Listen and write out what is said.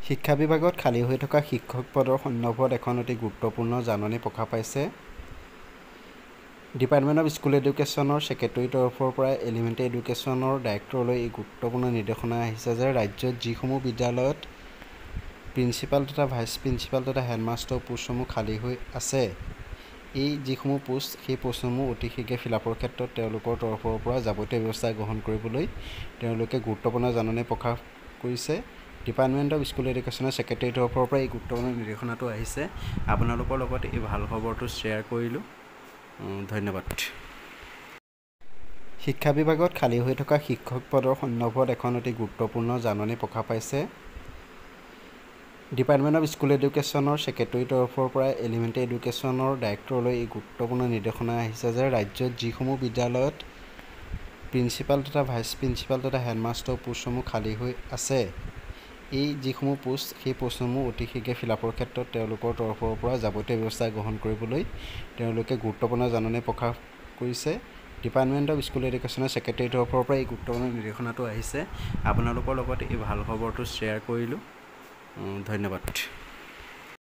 শিক্ষা বিভাগত খালী হৈ থকা শিক্ষক পদৰ সন্দৰ্ভত এখন অতি গুৰুত্বপূৰ্ণ জাননী প্ৰকাশ পাইছে। ডিপাৰ্টমেণ্ট অফ স্কুল এডুকেশ্যনৰ ছেক্ৰেটেৰীৰ তৰফৰ পৰা এলিমেণ্টেৰী এডুকেশ্যনৰ ডাইৰেক্টৰলৈ এই গুৰুত্বপূৰ্ণ নিৰ্দেশনা আহিছে যে ৰাজ্যত যিসমূহ বিদ্যালয়ত প্ৰিন্সিপাল তথা ভাইচ প্ৰিন্সিপাল তথা হেডমাষ্টাৰ পোষ্টসমূহ খালী হৈ আছে, এই যিসমূহ পোষ্ট সেই পোষ্টসমূহ অতি শীঘ্ৰে ফিল-আপৰ ক্ষেত্ৰত তেওঁলোকৰ তৰফৰ পৰা যাৱতীয় ব্যৱস্থা গ্ৰহণ কৰিবলৈ তেওঁলোকে গুৰুত্বপূৰ্ণ জাননী প্ৰকাশ কৰিছে। ডিপাৰ্টমেণ্ট অফ স্কুল এডুকেশ্যনৰ ছেক্ৰেটেৰীৰ তৰফৰ পৰা এই গুৰুত্বপূৰ্ণ নিৰ্দেশনাটো আহিছে। আপোনালোকৰ লগত এই ভাল খবৰটো শ্বেয়াৰ কৰিলোঁ। ধন্যবাদ। শিক্ষা বিভাগত খালী হৈ থকা শিক্ষক পদৰ সন্দৰ্ভত এখন অতি গুৰুত্বপূৰ্ণ জাননী প্ৰকাশ পাইছে। ডিপাৰ্টমেণ্ট অফ স্কুল এডুকেশ্যনৰ ছেক্ৰেটেৰীৰ তৰফৰ পৰা এলিমেণ্টেৰী এডুকেশ্যনৰ ডাইৰেক্টৰলৈ এই গুৰুত্বপূৰ্ণ নিৰ্দেশনা আহিছে যে ৰাজ্যত যিসমূহ বিদ্যালয়ত প্ৰিন্সিপাল তথা ভাইচ প্ৰিন্সিপাল তথা হেডমাষ্টাৰ পোষ্টসমূহ খালী হৈ আছে, এই যিসমূহ পোষ্ট সেই পোষ্টসমূহ অতি শীঘ্ৰে ফিল-আপৰ ক্ষেত্ৰত তেওঁলোকৰ তৰফৰ পৰা যাৱতীয় ব্যৱস্থা গ্ৰহণ কৰিবলৈ তেওঁলোকে গুৰুত্বপূৰ্ণ জাননী প্ৰকাশ কৰিছে। ডিপাৰ্টমেণ্ট অফ স্কুল এডুকেশ্যনৰ ছেক্ৰেটেৰীৰ তৰফৰ পৰা এই গুৰুত্বপূৰ্ণ নিৰ্দেশনাটো আহিছে। আপোনালোকৰ লগত এই ভাল খবৰটো শ্বেয়াৰ কৰিলোঁ। ধন্যবাদ।